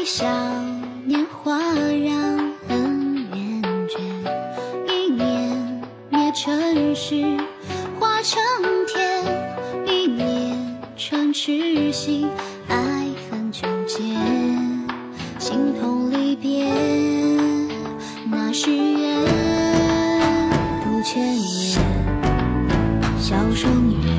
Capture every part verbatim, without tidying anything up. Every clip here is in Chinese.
笑年华让人厌倦，一念灭尘世化成天，一念成痴心，爱恨纠结，心痛离别，那是缘，不牵念，笑声月。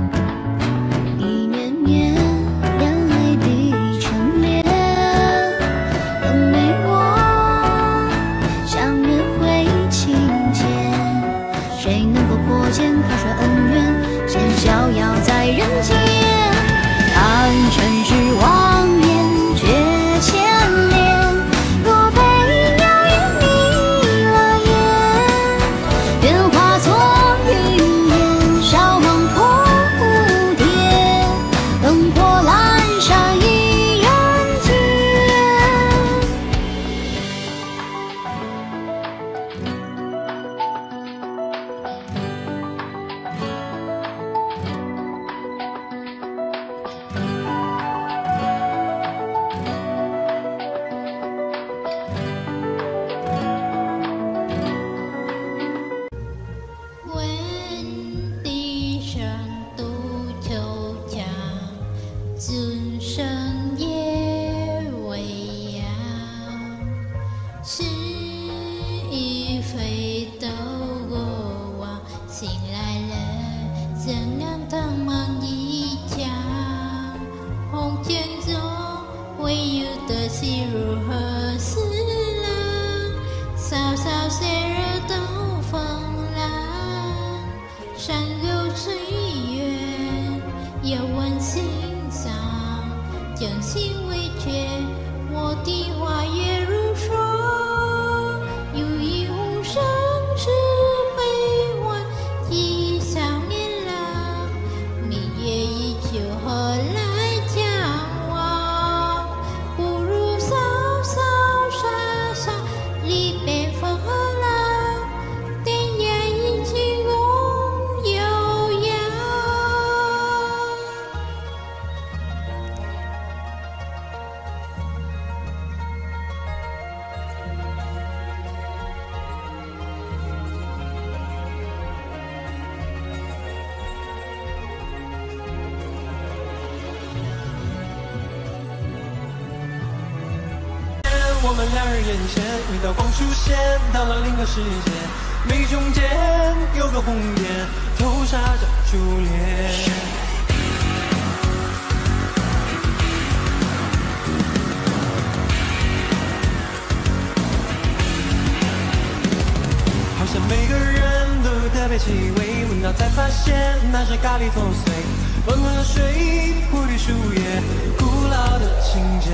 看衰恩怨，先逍遥在人间。看尘世妄言，绝千年。若悲鸟与你了眼，愿化作云烟，烧望破蝴蝶。灯火阑珊一人间。 尊生也未央，是与非都过往。醒来了，怎能苍茫一江？红尘中唯有的是如何思量？潇潇岁月都风浪，山流岁月又问心。 真心未绝，我的话也如说，有一无声是悲欢，几少年了，明月依旧何来将往？不如潇潇洒洒，离别分合了，天涯一起共悠扬。 我们两人眼前，一道光出现，到了另个世界。眉中间有个红颜，投射着初恋。好像每个人都特别气味，闻到才发现那是咖喱作祟。温和水，蝴蝶树叶，古老的情节。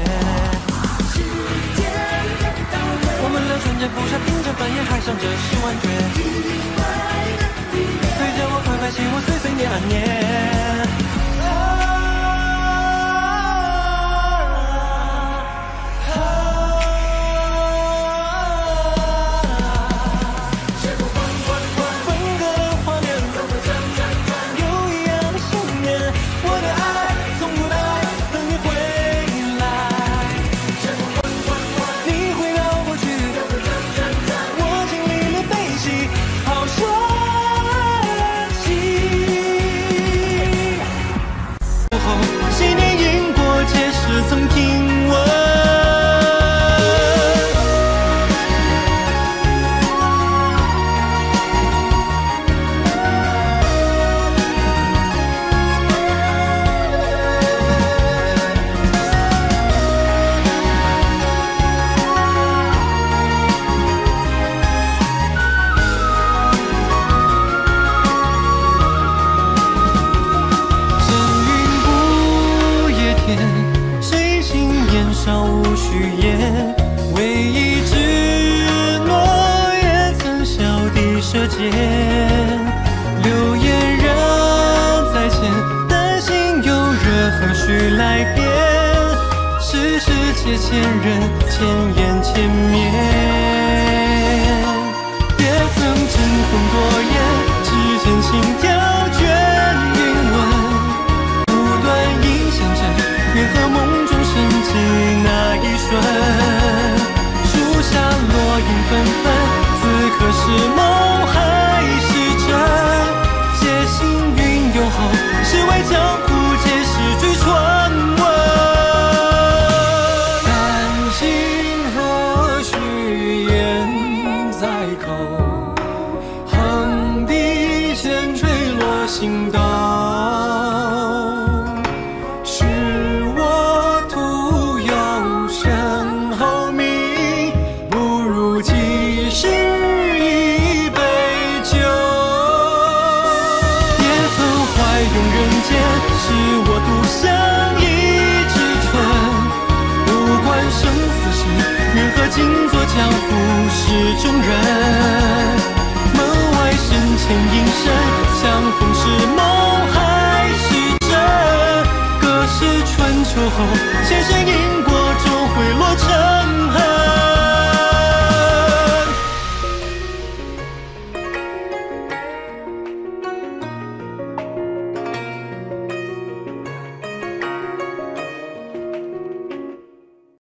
我们俩瞬间不傻，听着翻页，还想着是幻觉。随着我快快起舞，岁岁年啊年。分割的画面，有一样的信念，我的爱从不来，等你回来。 好神奇！谁念因果皆是曾听闻。少无虚言，唯一纸诺也曾笑地舌尖。流言人在前，担心有热何须来辩？世世皆前人，千言千面。也曾争锋夺艳，只见心跳卷云纹，不断影响着。愿和梦中升起那一瞬。 众人。门外深浅阴深，相逢是梦还是真？隔世春秋后，前世因果终会落成。